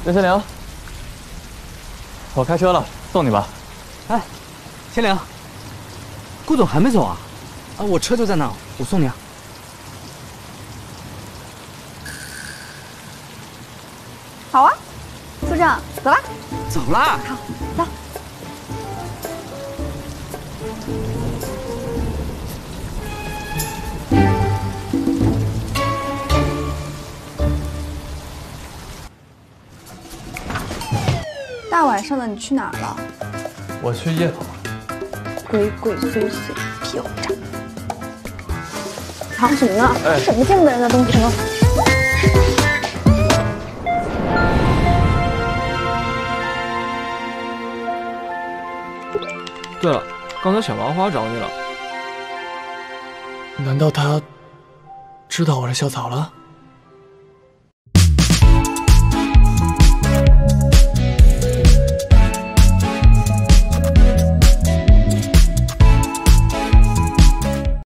刘千灵，我开车了，送你吧。 哎，千灵，顾总还没走啊？啊，我车就在那儿，我送你啊。 好啊，部长，走啦。 走啦。 好，走。大晚上的你去哪儿了？ 我去夜跑。 鬼鬼祟祟，屁股炸。藏什么呢？ 哎， 什么见不得人的东西呢？ 对了，刚才小麻花找你了。 难道他知道我是校草了？